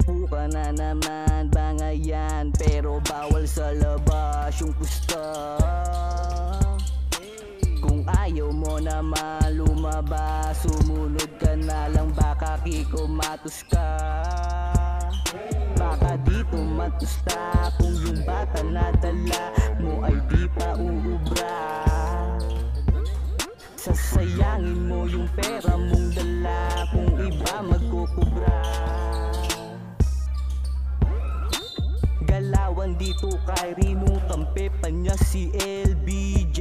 Upo ka na naman, bangayan, pero bawal sa labas yung pusta. Kung ayaw mo naman lumabas, sumunod ka na lang, baka kikomatos ka. Baka dito matusta kung yung bata na dala mo ay di pa uubra. Sasayangin mo yung pera mong dala kung iba magkukubra. Galawan dito kay Rinong kampe pa niya si LBJ.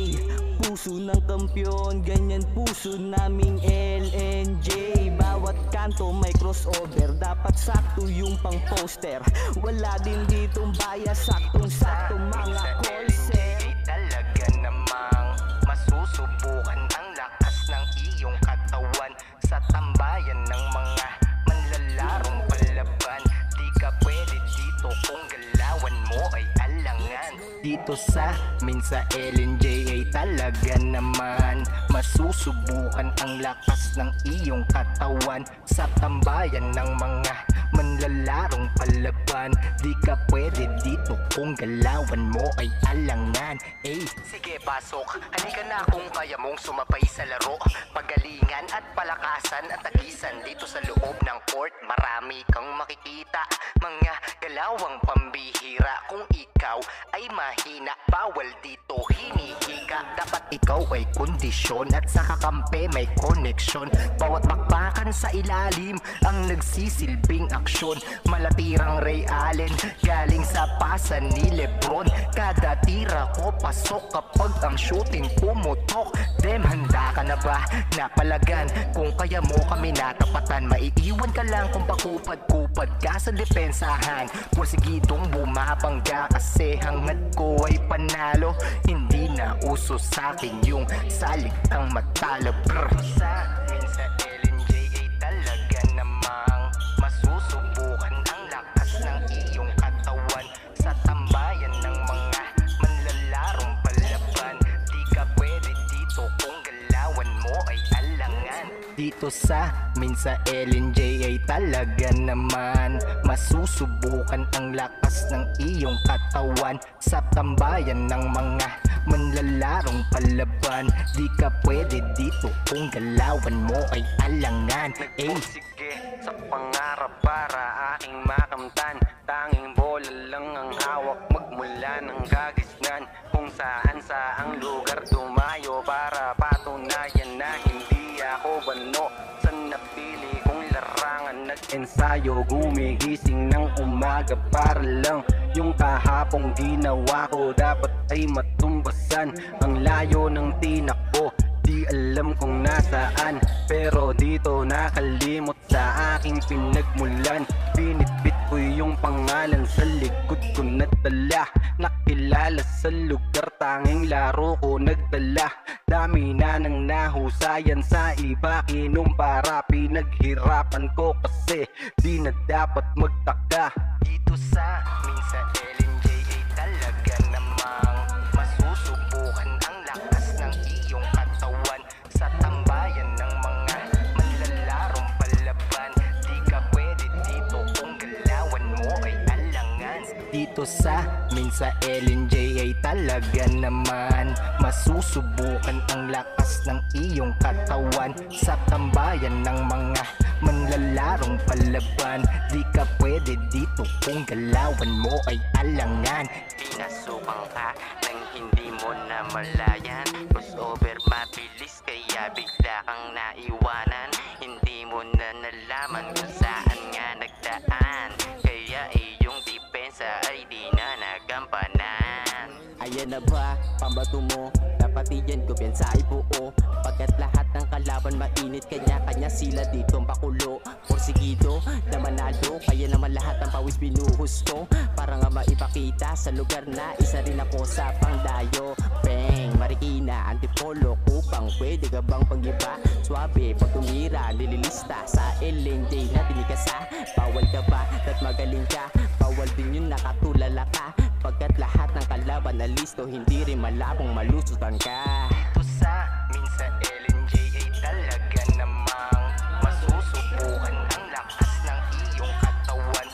Puso ng kampyon, ganyan puso naming LNJ. Bawat kanto may crossover, dapat sakto yung pang poster. Wala din ditong bias, saktong-sakto mga callser. Talaga namang masusubukan ang lakas ng iyong katawan sa tambayan ng mga manlalarong palaban. Di ka pwede dito kung galawan mo ay alangan. Dito sa amin sa LNJ ay talaga naman masusubukan ang lakas ng iyong katawan sa tambayan ng mga manlalarong palaban. Di ka pwede dito kung galawan mo ay alangan. Sige pasok, halika na kung kaya mong sumabay sa laro. Pagalingan at palakasan at tagisan dito sa loob ng court. Marami kang makikita, mga galawang pambihira. Kung ikaw ay mahina, bawal dito hinihika. Dapat ikaw ay kondisyon at sa kakampi may koneksyon. Bawat bakbakan sa ilalim ang nagsisilbing aksyon. Malatirang Ray Allen galing sa pasa ni Lebron. Kada tira ko pasok kapag ang shooting pumutok. Dem, handa ka na ba? Napalagan kung kaya mo kami natapatan. Maiiwan ka lang kung pakupad-kupad ka sa depensahan. Porsigidong bumabangga kasi hangad ko ay panalo. Hindi na uso sa'kin yung salitang matalo. Sa amin sa LNJ ay talaga namang masusubukan ang lakas ng iyong katawan sa tambayan ng mga manlalarong palaban. Di ka pwede dito kung galawan mo ay alangan. Dito sa amin sa LNJ ay talaga naman masusubukan ang lakas ng iyong katawan sa tambayan ng mga manlalarong palaban. Di ka pwede dito kung galawan mo ay alangan. Sige sa pangarap para aking makamtan. Tanging bola lang ang hawak magmula ng kagisnan. Kung saan saang lugar dumayo para patunayan na hindi ako bano sa napili kong larangan. Nag-ensayo, gumigising ng umaga para lang yung kahapong ginawa ko dapat ay matumbasan. Ang layo ng tinakbo, di alam kung nasaan, pero dito nakalimot sa aking pinagmulan. Binitbit ko yung pangalan sa likod ko na dala. Nakilala sa lugar, tanging laro ko nagdala. Dami na nang nahusayan sa iba, kinumpara. Pinaghirapan ko kasi di na dapat magtaka. Dito sa amin sa LNJ ay talaga namang masusubukan ang lakas ng iyong katawan sa tambayan ng mga manlalarong palaban. Di ka pwede dito kung galawan mo ay alangan. Dito sa amin sa LNJ ay talaga naman masusubukan ang lakas ng iyong katawan sa tambayan ng mga manlalarong palaban. Di ka pwede dito kung galawan mo ay alangan. Pinasukan ka nang hindi mo na malayan. Crossover mabilis kaya bigla kang naiwanan. Hindi mo na nalaman kung saan nga nagdaan. Kaya iyong depensa ay di na nagampanan. Ayan na ba, pambato mo? Dapat iyan ko sa ibuo. Pagkat lahat ng kalaban mainit, kanya-kanya sila dito pakulo. Porsigido na manalo, kaya naman lahat ng pawis binuhus ko. Para nga maipakita sa lugar na isa rin ako sa pangdayo. Bang, Marikina, Antipolo, Kupang, pwede ka bang pag-iba? Swabe, pag tumira, nililista sa LNJ na tinikasa. Bawal ka ba at magaling ka? Bawal din yun nakatulala ka. Pagkat lahat ng kalaban na listo, hindi rin malabong malusutan ka. Dito sa amin sa LNJ ay talaga namang masusubukan ang lakas ng iyong katawan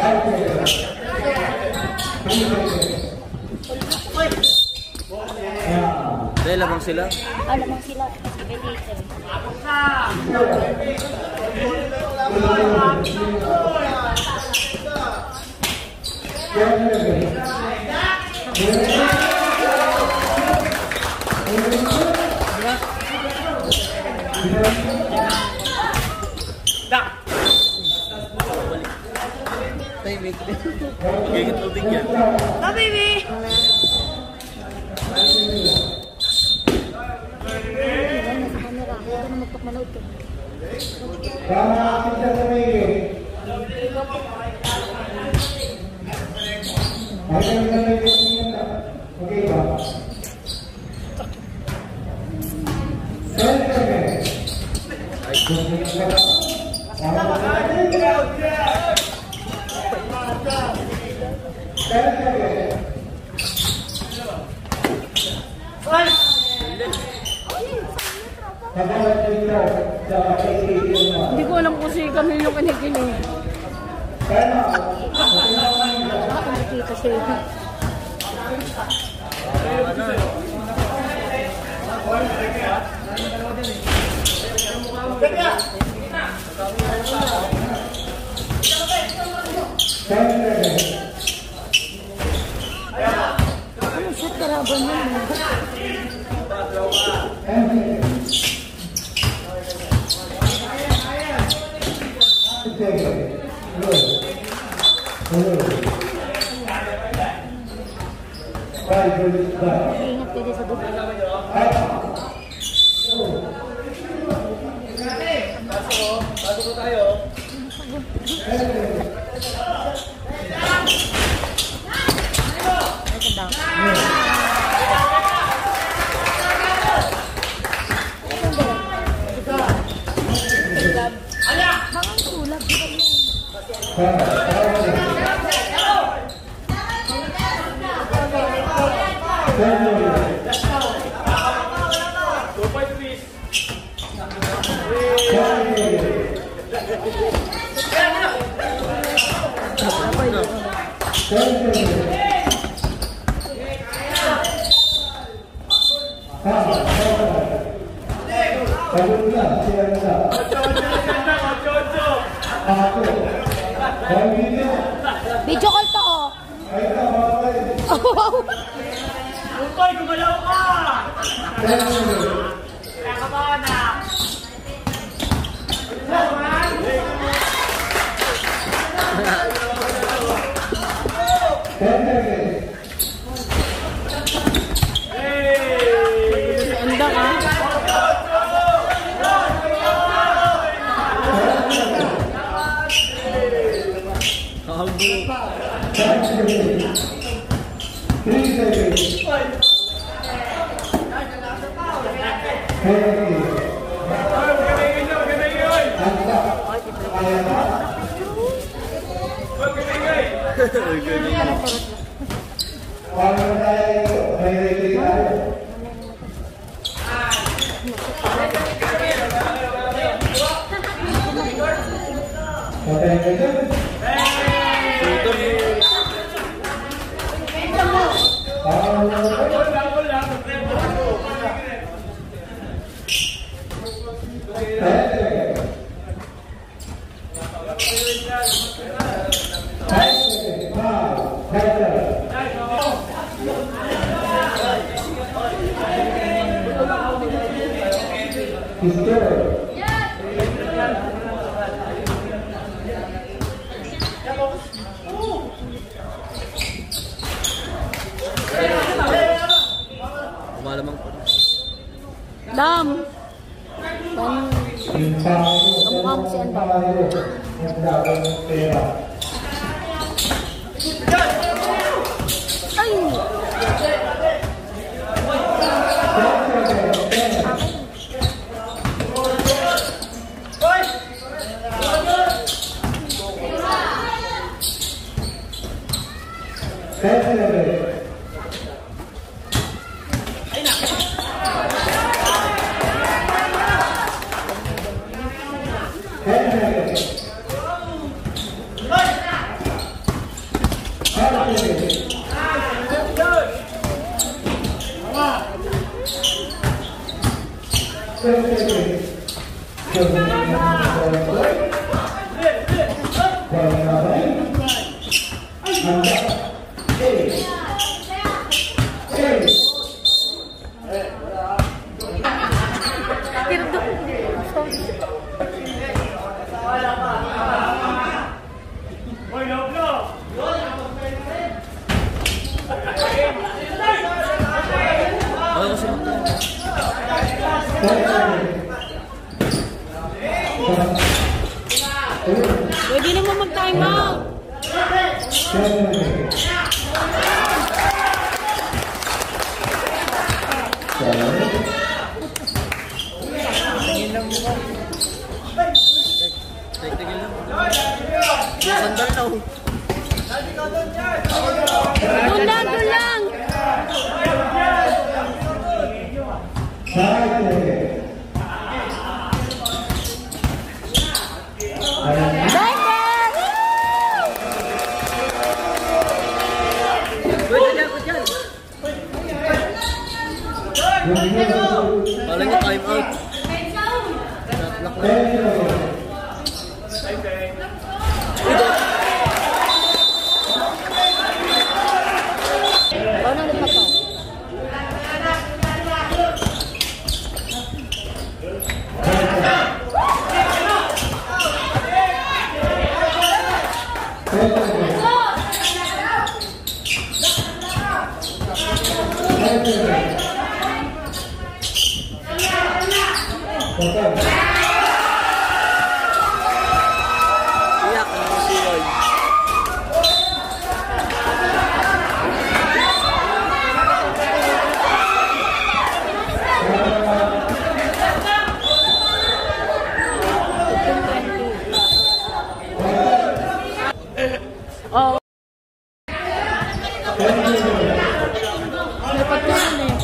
Dahil lamang sila. Lamang sila. Sige, dito. Timing. Magiging tubig yan. No, baby! Hindi ko alam kung si Camille yung kinikinig. Nakikita siya. Ano shot karaban yun? Ingat ka din sa dugo. Pasok tayo. Video call to, oh. Utoy, gumalaw ka! Kaya ka ba, anak? Anda ka. Dam. Kamukha mo si Anda. Ay! Pwede naman mag-time out. Tigil lang. Sandal na. Doon lang. Kala niya time out. Shot lock na. Ano ulit pa to? Iyak na si Lloyd. Oh. Dapat ko yun eh.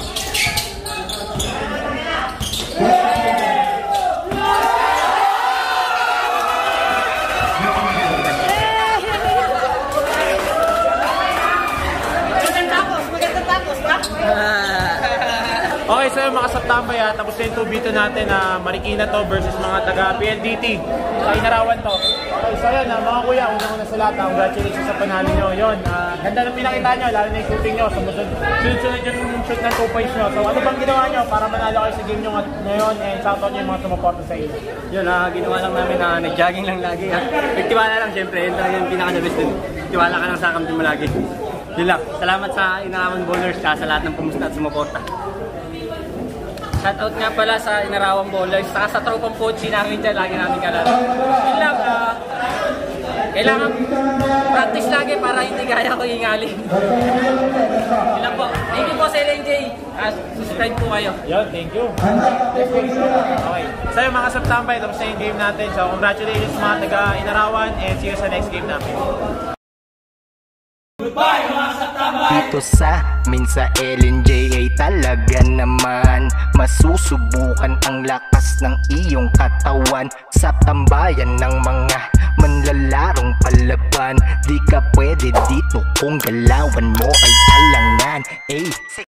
Okay, so mga Septambay, tapos na yung 2v2 natin na Marikina to versus mga taga PLDT. Sa Inarawan to. Okay, so yun, mga kuya, unang-una sa lahat, congratulations sa panalo nyo. Yun, ganda ng pinakita nyo, lalo na yung shooting nyo. Sunod-sunod yung shoot ng 2 points nyo. So ano bang ginawa nyo para manalo kayo sa game nyo ngayon and shoutout nyo yung mga sumuporta sa inyo? Yun, ginawa lang namin na nag-jogging lang lagi. Nagtiwala lang, syempre. Yun talaga yung pinaka-the-best dun. Tiwala ka lang sa kampi mo lagi. Yun lang. Salamat sa Inarawan Bowlers sa lahat ng pumusta at sumuporta. Shoutout nga pala sa Inarawang Bowlers, saka sa tropang coach, namin dyan, lagi namin kalala. Yun lang, kailangan practice lagi para hindi kaya ko ingalin. Yun lang po. Thank you po sa LNJ. Subscribe po kayo. Yun, thank you. Okay. So yung mga Septambay, tapos na yung game natin. So congratulations sa mga taga Inarawan and see you sa next game namin. Dito sa amin sa LNJ ay talaga naman masusubukan ang lakas ng iyong katawan sa tambayan ng mga manlalarong palaban. Di ka pwede dito kung galawan mo ay alangan.